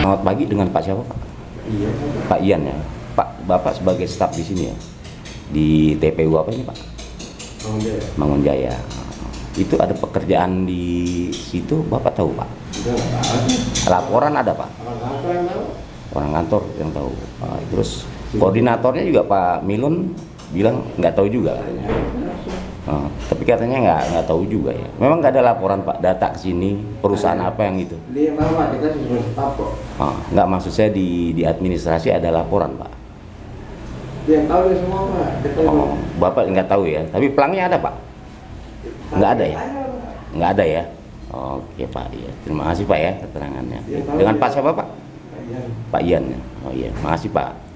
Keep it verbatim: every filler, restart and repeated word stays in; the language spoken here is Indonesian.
Selamat pagi, dengan Pak siapa, Pak? Iya. Pak Ian ya. Pak, Bapak sebagai staf di sini ya. Di T P U apa ini, Pak? Mangunjaya. Mangunjaya. Itu ada pekerjaan di situ, Bapak tahu, Pak? Udah nggak tahu. Laporan ada, Pak? Orang kantor yang tahu. Orang kantor yang tahu. Ah, terus koordinatornya juga Pak Milun bilang nggak tahu juga. Ah, tapi katanya nggak nggak tahu juga ya. Memang nggak ada laporan, Pak, data ke sini perusahaan apa yang itu. Dia yang tahu Pak, kita cuma staf kok. Ah, nggak, maksud saya di di administrasi ada laporan, Pak. Dia yang tahu dia semua Pak. Kita Oh, Bapak nggak tahu ya. Tapi pelangnya ada, Pak? Nggak ada ya? Nggak ada ya. Oke, Pak. Ya. Terima kasih, Pak, ya keterangannya. Dia tahu Dengan dia. Pak siapa, Pak? Pak Ian. Pak Ian. Ya. Oh iya, makasih, Pak.